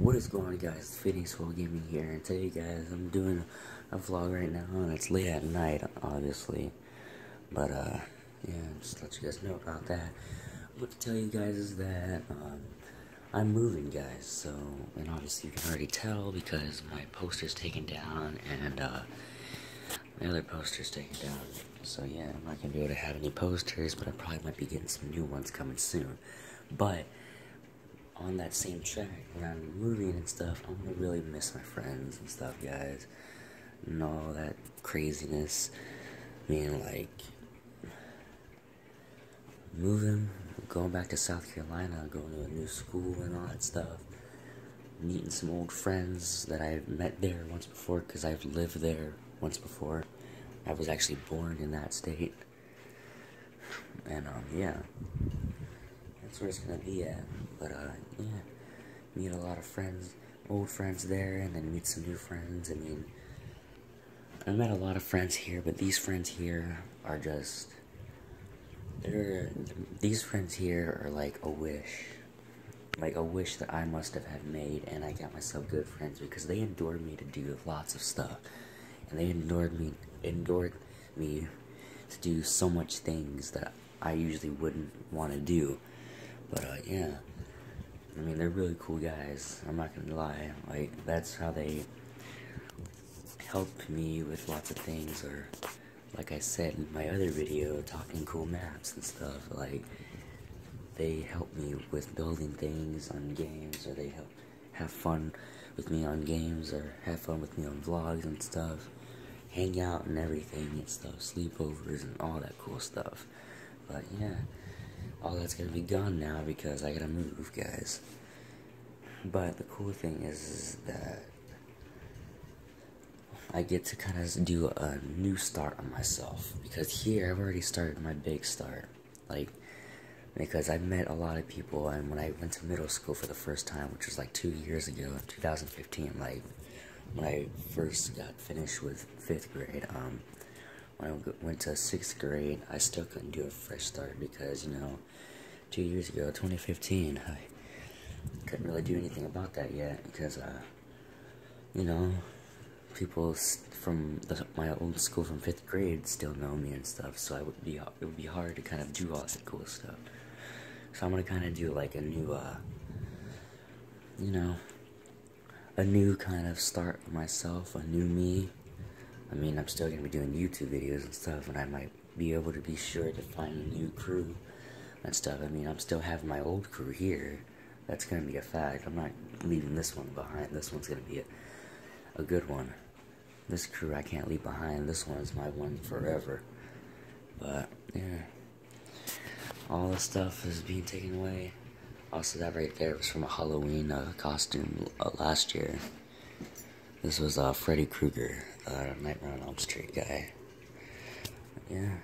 What is going on, guys? Phoenix Full Gaming here, and today, guys, I'm doing a vlog right now, and it's late at night, obviously, but, yeah, just to let you guys know about that. What to tell you guys is that, I'm moving, guys, so, and obviously you can already tell because my poster's taken down, and, my other poster's taken down, so yeah, I'm not gonna be able to have any posters, but I probably might be getting some new ones coming soon, but on that same track, when I'm moving and stuff, I'm gonna really miss my friends and stuff, guys, and all that craziness. I mean, like, moving, going back to South Carolina, going to a new school and all that stuff, meeting some old friends that I've met there once before, because I've lived there once before. I was actually born in that state, and, yeah. That's where it's gonna be at, but, yeah, meet a lot of friends, old friends there, and then meet some new friends. I mean, I met a lot of friends here, but these friends here are just, these friends here are like a wish that I must have had made, and I got myself good friends, because they endured me to do lots of stuff, and they endured me to do so much things that I usually wouldn't want to do. But, yeah, I mean, they're really cool guys, I'm not gonna lie. Like, that's how they helped me with lots of things, or, like I said in my other video, talking cool maps and stuff, like, they help me with building things on games, or they help have fun with me on games, or have fun with me on vlogs and stuff, hang out and everything and stuff, sleepovers and all that cool stuff. But, yeah, all that's gonna be gone now because I gotta move, guys. But the cool thing is that I get to kind of do a new start on myself, because here I've already started my big start, like, because I've met a lot of people, and when I went to middle school for the first time, which was like 2 years ago, in 2015, like, when I first got finished with 5th grade, when I went to 6th grade, I still couldn't do a fresh start, because, you know, 2 years ago, 2015, I couldn't really do anything about that yet, because, you know, people from my old school from 5th grade still know me and stuff, so it would be hard to kind of do all that cool stuff. So I'm gonna kind of do like a new, you know, a new kind of start for myself, a new me. I mean, I'm still gonna be doing YouTube videos and stuff, and I might be able to be sure to find a new crew and stuff. I mean, I'm still having my old crew here. That's gonna be a fact. I'm not leaving this one behind. This one's gonna be a good one. This crew I can't leave behind. This one is my one forever. But, yeah. All this stuff is being taken away. Also, that right there was from a Halloween costume last year. This was Freddy Krueger, Nightmare on Elm Street guy. Yeah.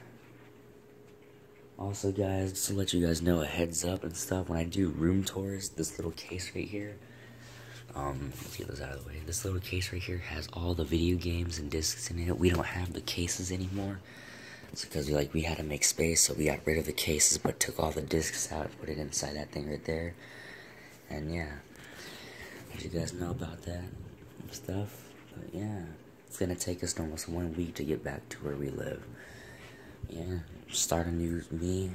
Also, guys, just to let you guys know, a heads up and stuff, when I do room tours, this little case right here, let's get this out of the way. This little case right here has all the video games and discs in it. We don't have the cases anymore. It's because we had to make space, so we got rid of the cases, but took all the discs out, put it inside that thing right there. And yeah, let you guys know about that and stuff. But yeah, it's gonna take us almost 1 week to get back to where we live. Yeah, start a new me.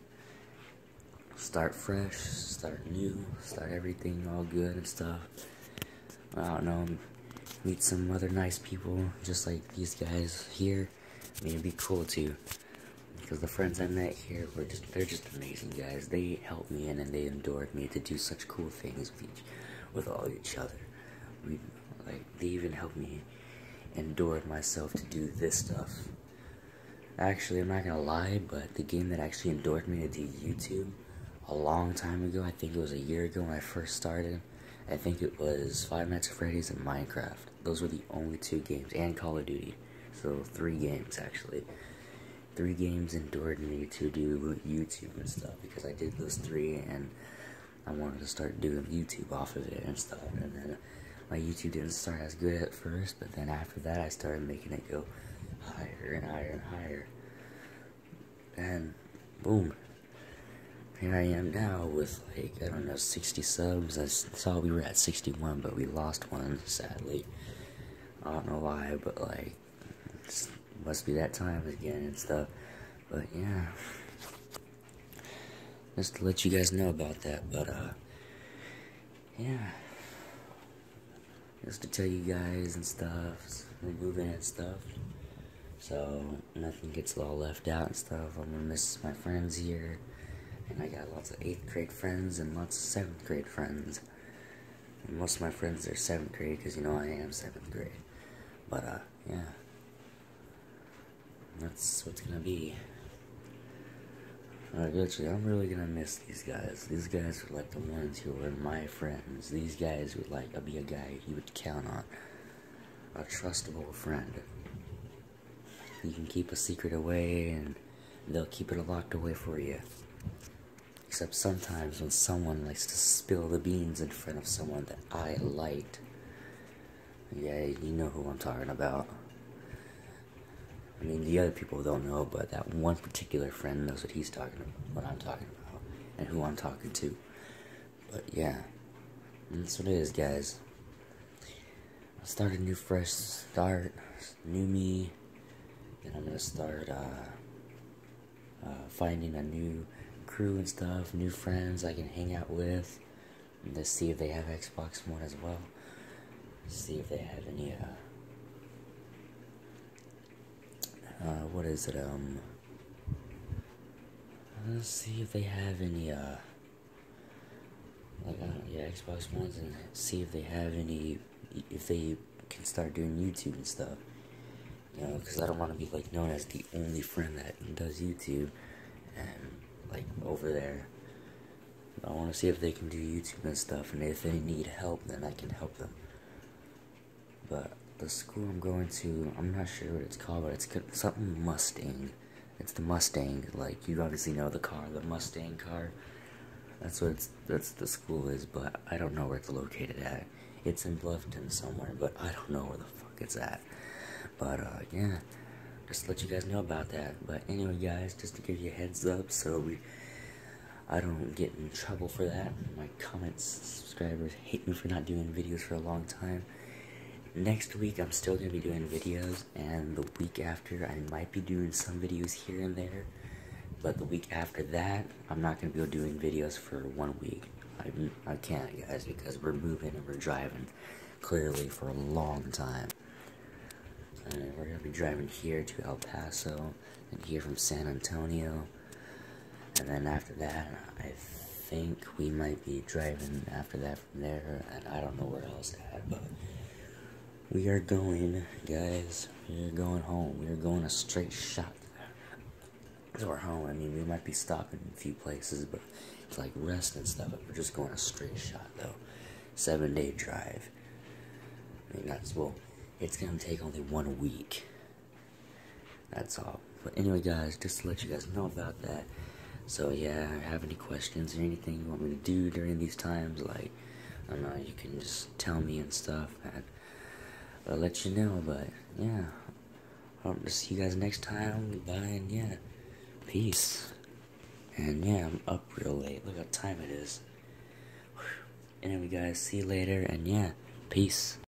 Start fresh, start new, start everything all good and stuff. I don't know, meet some other nice people, just like these guys here. I mean, it'd be cool too, because the friends I met here they're just amazing guys. They helped me and they endured me to do such cool things with all each other. They even helped me endure myself to do this stuff. Actually, I'm not gonna lie, but the game that actually endured me to do YouTube a long time ago, I think it was a year ago when I first started, I think it was Five Nights at Freddy's and Minecraft. Those were the only 2 games, and Call of Duty. So 3 games, actually. 3 games endured me to do YouTube and stuff, because I did those 3, and I wanted to start doing YouTube off of it and stuff, and then my YouTube didn't start as good at first, but then after that I started making it go higher and higher and higher, and boom. here I am now with, like, I don't know, 60 subs. I saw we were at 61, but we lost one, sadly. I don't know why, but, like, it must be that time again and stuff. But, yeah. Just to let you guys know about that, but, yeah. Just to tell you guys and stuff, we're moving and stuff. So, nothing gets all left out and stuff. I'm gonna miss my friends here. And I got lots of 8th grade friends and lots of 7th grade friends. And most of my friends are 7th grade because, you know, I am 7th grade. But, yeah. That's what's gonna be. Literally, I'm really gonna miss these guys. These guys are like the ones who were my friends. These guys would like be a guy you would count on. A trustable friend. You can keep a secret away and they'll keep it locked away for you. Except sometimes when someone likes to spill the beans in front of someone that I liked. Yeah, you know who I'm talking about. I mean, the other people don't know, but that one particular friend knows what he's talking about, what I'm talking about, and who I'm talking to. But yeah, that's what it is, guys. I started a new fresh start, new me. Then I'm gonna start finding a new crew and stuff, new friends I can hang out with, and to see if they have Xbox One as well. See if they have any what is it, let's see if they have any, like, yeah, Xbox Ones, and see if they have any, if they can start doing YouTube and stuff, you know, because I don't want to be, like, known as the only friend that does YouTube, and, like, over there. I want to see if they can do YouTube and stuff, and if they need help, then I can help them. But the school I'm going to, I'm not sure what it's called, but it's something Mustang. It's the Mustang, like, you obviously know the car, the Mustang car. That's what that's the school is, but I don't know where it's located at. It's in Bluffton somewhere, but I don't know where the fuck it's at. But, yeah, just to let you guys know about that. But anyway, guys, just to give you a heads up, so I don't get in trouble for that. My subscribers hate me for not doing videos for a long time. Next week, I'm still going to be doing videos, and the week after, I might be doing some videos here and there, but the week after that, I'm not going to be doing videos for 1 week. I can't, guys, because we're moving and we're driving, clearly, for a long time. And we're going to be driving here to El Paso, and here from San Antonio, and then after that, I think we might be driving after that from there, and I don't know where else at, but we are going, guys, we are going home. We are going a straight shot to our home. I mean, we might be stopping in a few places, but it's like rest and stuff, but we're just going a straight shot, though. 7-day drive. I mean, well, it's gonna take only 1 week. That's all. But anyway, guys, just to let you guys know about that. So, yeah, if you have any questions or anything you want me to do during these times, like, I don't know, you can just tell me and stuff, and I'll let you know. But yeah, I'll see you guys next time. Goodbye, and yeah, peace. And yeah, I'm up real late. Look how time it is. Anyway, guys, see you later, and yeah, peace.